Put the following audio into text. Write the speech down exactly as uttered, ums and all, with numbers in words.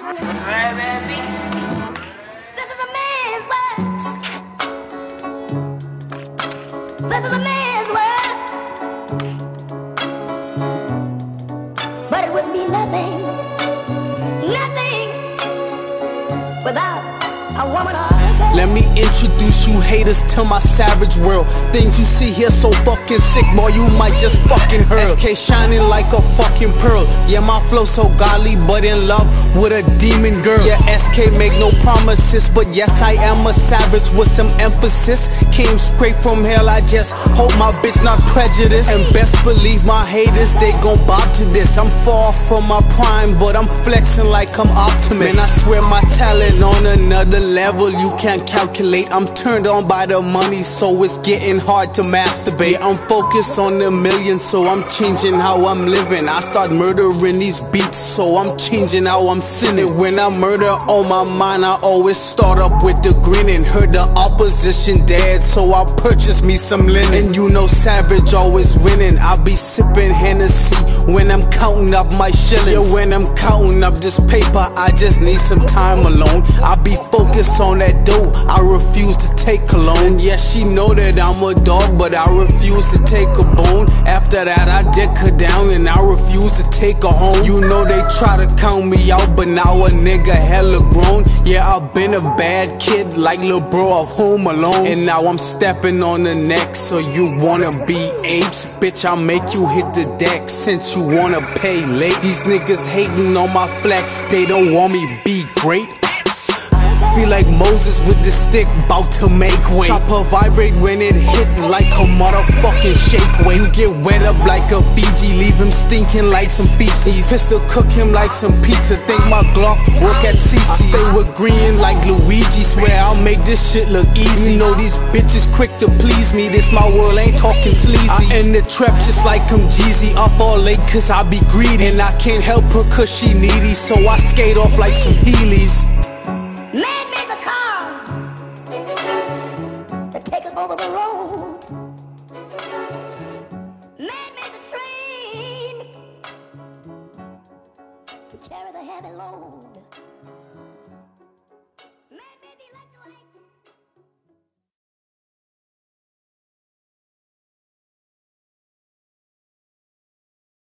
Right, baby. This is a man's world. This is a man's world. But it would be nothing, nothing without a woman or a girl. Let me introduce you haters to my savage world. Things you see here so fucking sick, boy, you might just fucking hurl. S K shining like a fucking pearl. Yeah, my flow so godly, but in love with a demon girl. Yeah, S K make no promises, but yes, I am a savage with some emphasis. Came straight from hell, I just hope my bitch not prejudiced. And best believe my haters, they gon' bob to this. I'm far from my prime, but I'm flexing like I'm Optimus. Man, I swear my talent on another level, you can't calculate. I'm turned on by the money, so it's getting hard to masturbate. Yeah, I'm focused on the millions, so I'm changing how I'm living. I start murdering these beats, so I'm changing how I'm sinning. When I murder on my mind, I always start up with the grinning. Heard the opposition dead, so I'll purchase me some linen. And you know Savage always winning. I be sipping Hennessy when I'm counting up my shillings. Yeah, when I'm counting up this paper, I just need some time alone. I be focused on that dough, I refuse to take cologne. Yeah, she know that I'm a dog, but I refuse to take a bone. After that, I dick her down and I refuse to take her home. You know they try to count me out, but now a nigga hella grown. Yeah, I've been a bad kid like Lil Bro of Home Alone. And now I'm stepping on the neck, so you wanna be apes? Bitch, I'll make you hit the deck since you wanna pay late. These niggas hating on my flex, they don't want me be great. Feel like Moses with the stick, bout to make way. Chopper vibrate when it hit like a motherfucking shake weight. You get wet up like a Fiji, leave him stinking like some feces. Pistol cook him like some pizza, think my Glock work at C C. I stay with green like Luigi, swear I'll make this shit look easy. You know these bitches quick to please me, this my world, ain't talking sleazy. I end the trap just like I'm Jeezy, up all late cause I be greedy. And I can't help her cause she needy, so I skate off like some Heelys. Made me the